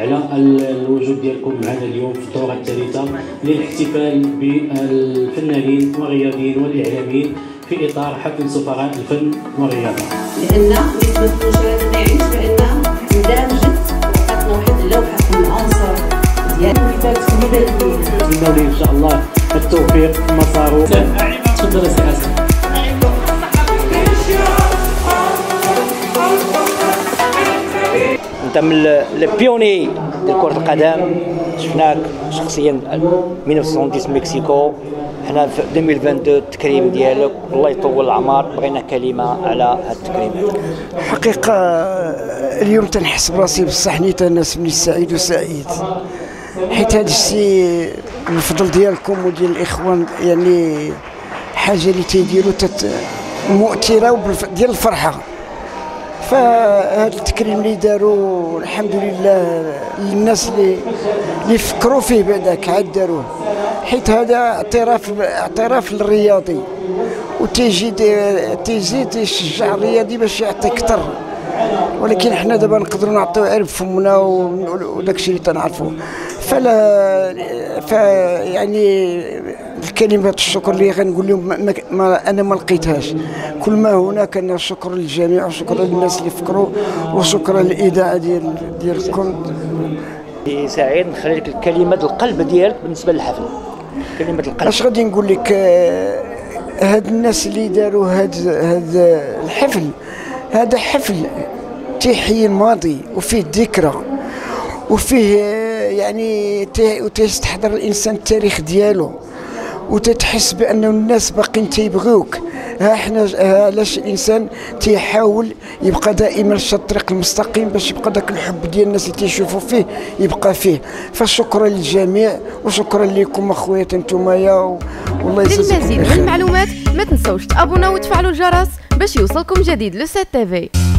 على الوجود ديالكم معنا اليوم في الدورة الثالثة للاحتفال بالفنانين والرياضيين والإعلاميين في إطار حفل سفراء الفن والرياضة. لأن نسبة المشاهدة نعيش بأن اندمجت وعطاتنا واحد اللوحة من العنصر ديال كتاب سميدة الكبير. نتمنى إن شاء الله التوفيق مساره. تفضل سي حسن. انت من البيوني ديال كرة القدم، شفناك شخصيا 1970 مكسيكو. حنا في 2022 التكريم ديالك الله يطول العمر، بغينا كلمة على هذا التكريم. حقيقة اليوم تنحس براسي بصح نيت انا سمني سعيد وسعيد، حيت هذا الشيء الفضل ديالكم وديال الاخوان، يعني حاجة اللي تيديروا مؤثرة ديال الفرحة. فهذا التكريم اللي داروا الحمد لله للناس اللي فكروا فيه بعداك عاد داروه، حيت هذا اعتراف للرياضي تيزيد يشجع الرياضي باش يعطي اكثر. ولكن حنا دابا نقدروا نعطيو عرب فمنا وداك الشيء اللي تنعرفوا. يعني الكلمة الشكر اللي غنقول لهم انا ما لقيتهاش. كل ما هناك ان الشكر للجميع وشكرا للناس اللي فكروا وشكرا للاذاعه ديالكم. سعيد نخلي لك الكلمه القلب ديالك بالنسبه للحفل. كلمه القلب اش غادي نقول لك؟ هاد الناس اللي داروا هاد الحفل، هذا حفل تيحيي الماضي وفيه الذكرى وفيه يعني تيستحضر الانسان التاريخ ديالو وتتحس بأن الناس باقين تيبغيوك. احنا علاش الانسان تيحاول يبقى دائما في الطريق المستقيم باش يبقى داك الحب ديال الناس اللي تيشوفوا فيه يبقى فيه. فشكرا للجميع وشكرا لكم اخويا نتومايا، والله يجزاكم للمزيد من المعلومات ما تنسوش تابوناو وتفعلوا الجرس باش يوصلكم جديد لو 7 تي في.